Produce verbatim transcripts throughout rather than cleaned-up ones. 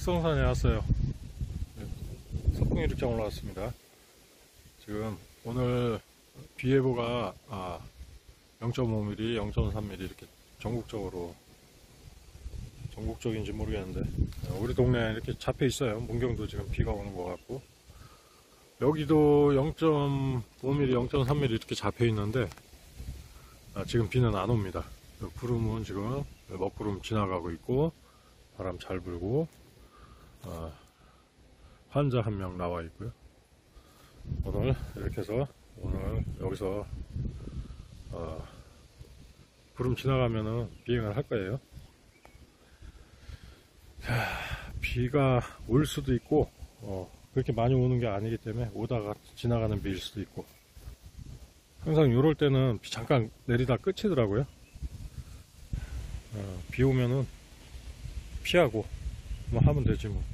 흑성산에 왔어요. 석궁 이륙장 올라왔습니다. 지금 오늘 비 예보가 아, 영 점 오 밀리미터, 영 점 삼 밀리미터 이렇게 전국적으로, 전국적인지 모르겠는데 우리 동네에 이렇게 잡혀 있어요. 문경도 지금 비가 오는 것 같고, 여기도 영 점 오 밀리미터, 영 점 삼 밀리미터 이렇게 잡혀 있는데 아, 지금 비는 안 옵니다. 구름은 지금 먹구름 지나가고 있고, 바람 잘 불고, 아, 환자 한 명 나와 있고요. 오늘 이렇게 해서 오늘 여기서 어, 구름 지나가면은 비행을 할 거예요. 자, 비가 올 수도 있고 어, 그렇게 많이 오는 게 아니기 때문에 오다가 지나가는 비일 수도 있고, 항상 요럴 때는 비 잠깐 내리다 끝이더라고요. 어, 비 오면은 피하고 뭐 하면 되지 뭐.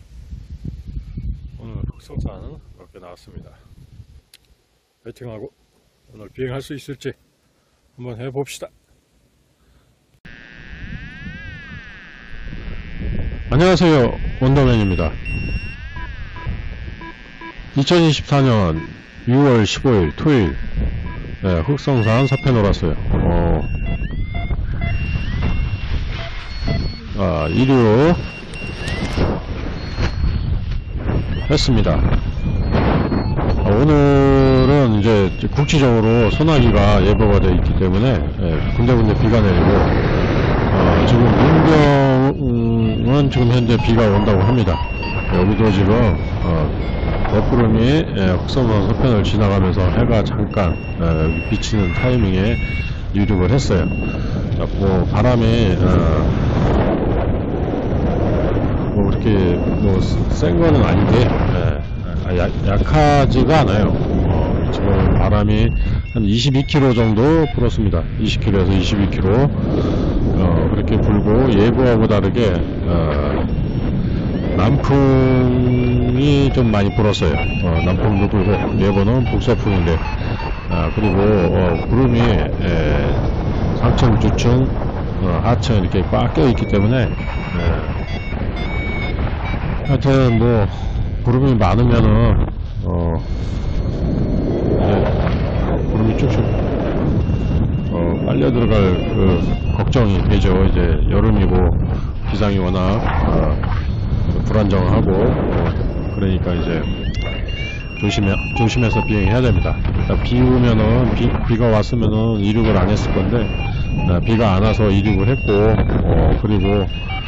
오늘 흑성산은 이렇게 나왔습니다. 파이팅하고 오늘 비행할 수 있을지 한번 해봅시다. 안녕하세요, 원더맨입니다. 이천이십사 년 유월 십오일 토요일, 네, 흑성산 서편에 올랐어요. 어, 아, 이륙 했습니다. 아, 오늘은 이제 국지적으로 소나기가 예보가 되어 있기 때문에 예, 군데군데 비가 내리고, 어, 지금 문경은 지금 현재 비가 온다고 합니다. 여기도 지금 어, 먹구름이 예, 흑성산 서편을 지나가면서 해가 잠깐 예, 여기 비치는 타이밍에 이륙을 했어요. 자, 뭐 바람이 어, 뭐 그렇게 뭐 센 거는 아닌데 예, 약, 약하지가 않아요. 어, 지금 바람이 한 이십이 킬로미터 정도 불었습니다. 이십 킬로미터에서 이십이 킬로미터 어, 그렇게 불고, 예보하고 다르게 어, 남풍이 좀 많이 불었어요. 어, 남풍도 불고, 예보는 북서풍인데, 아, 그리고 어, 구름이 예, 상층, 주층, 어, 하층 이렇게 꽉 껴있기 때문에 예, 하여튼 뭐 구름이 많으면은 어 이제 구름이 쭉쭉 어 빨려 들어갈 그 걱정이 되죠. 이제 여름이고 기상이 워낙 어 불안정하고 어 그러니까 이제 조심해 조심해서 비행해야 됩니다. 일단 비 오면은 비, 비가 왔으면은 이륙을 안 했을 건데 어, 비가 안 와서 이륙을 했고, 어 그리고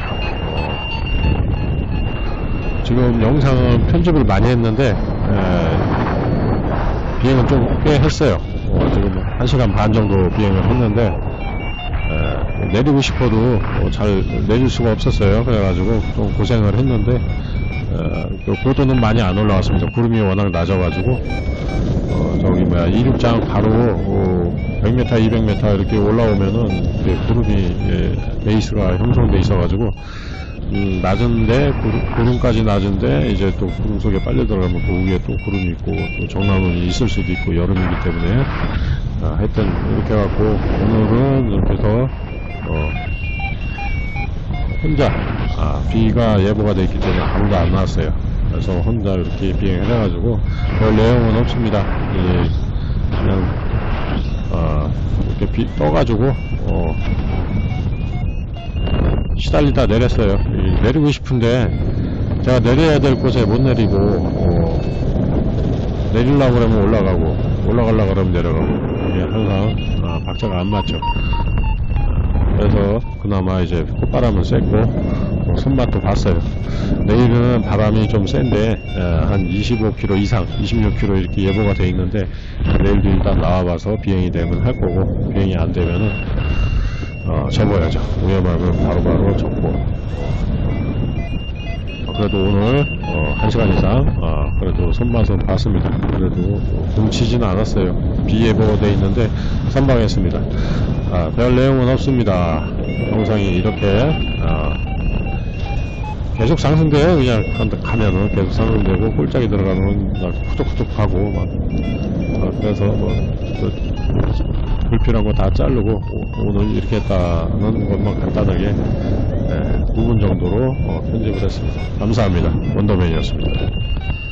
지금 영상은 편집을 많이 했는데 에, 비행은 좀 꽤 했어요. 어, 지금 한 시간 반 정도 비행을 했는데 에, 내리고 싶어도 어, 잘 내릴 수가 없었어요. 그래가지고 좀 고생을 했는데 에, 그 고도는 많이 안 올라왔습니다. 구름이 워낙 낮아가지고 어, 저기 뭐야 이륙장 바로 어, 백 미터, 이백 미터 이렇게 올라오면은 구름이 예, 베이스가 형성돼 있어가지고 음, 낮은데, 구름, 구름까지 낮은데, 이제 또 구름 속에 빨려 들어가면 그 위에 또 구름이 있고, 또 정남운이 있을 수도 있고, 여름이기 때문에, 아, 하여튼, 이렇게 해갖고, 오늘은 이렇게 해서, 어, 혼자, 아, 비가 예보가 되어 있기 때문에 아무도 안 나왔어요. 그래서 혼자 이렇게 비행을 해가지고, 별 내용은 없습니다. 예, 그냥, 아, 이렇게 비 떠가지고, 어, 시달리다 내렸어요. 내리고 싶은데 제가 내려야 될 곳에 못 내리고 어, 내리려고 그러면 올라가고 올라가려고 그러면 내려가고, 이게 항상 아, 박자가 안 맞죠. 그래서 그나마 이제 콧바람은 쐈고 어, 손맛도 봤어요. 내일은 바람이 좀 센데 에, 한 이십오 킬로미터 이상, 이십육 킬로미터 이렇게 예보가 돼 있는데, 내일도 일단 나와봐서 비행이 되면 할 거고, 비행이 안 되면은 어, 접어야죠. 위험하면 바로바로 접고. 어, 그래도 오늘 어, 한 시간 이상 어, 그래도 손맛은 봤습니다. 그래도 뭉치지는 않았어요. 비 예보돼 있는데 선방했습니다. 아, 별 내용은 없습니다. 영상이 이렇게 어, 계속 상승돼요. 그냥 가면은 계속 상승되고, 꼴짝이 들어가면 막 후둑후둑하고 막 어, 그래서 뭐 불필요한 거 다 자르고 오늘 이렇게 했다는 것만 간단하게 네, 부분 정도 정도로 어, 편집을 했습니다. 감사합니다. 원더맨이었습니다.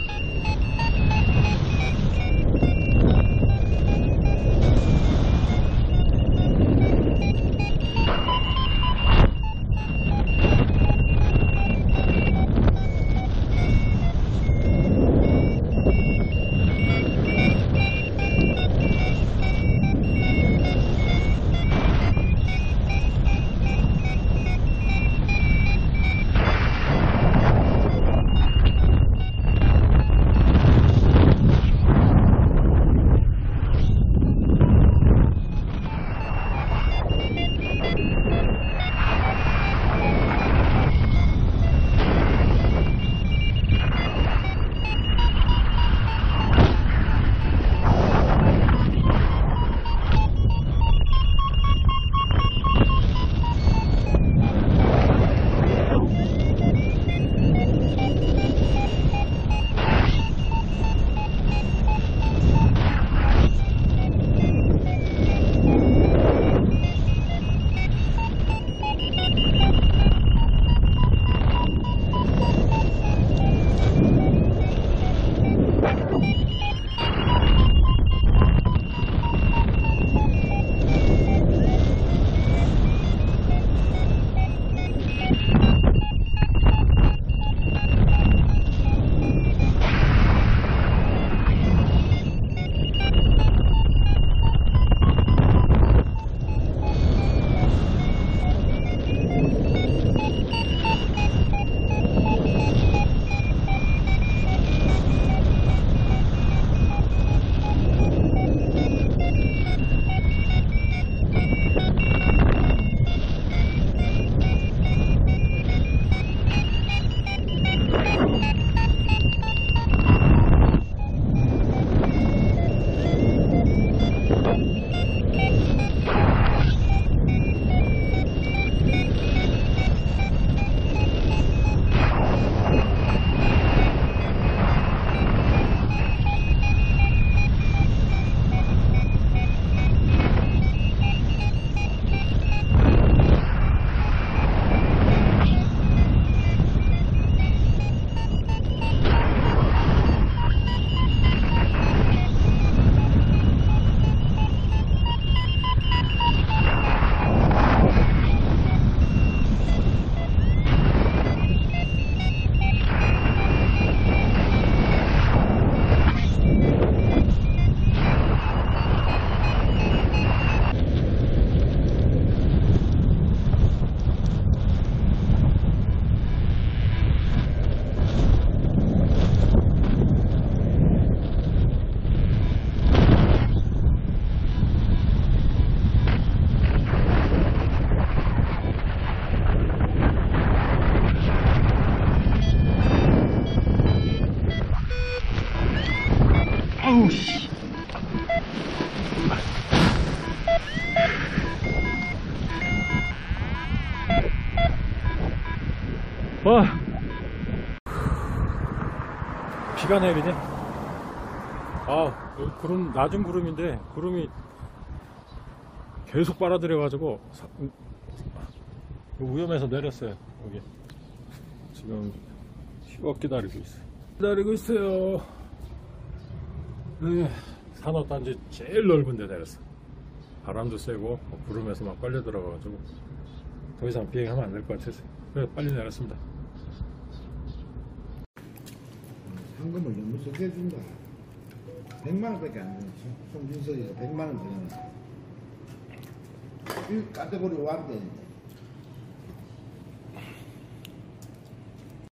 아우 씨. 와. 비가 내리네. 아, 구름, 낮은 구름인데 구름이 계속 빨아들여가지고 사, 위험해서 내렸어요. 여기 지금 휴업 기다리고 있어요. 기다리고 있어요. 네, 산업단지 제일 넓은 데 내렸어. 바람도 세고 구름에서 막 빨려 들어가가지고 더 이상 비행하면 안 될 것 같아서 그래서 빨리 내렸습니다. 현금을 너무 적게 준다. 백만 원밖에 안 되네. 송준석이가 백만 원 주잖아. 이 카테고리 오한데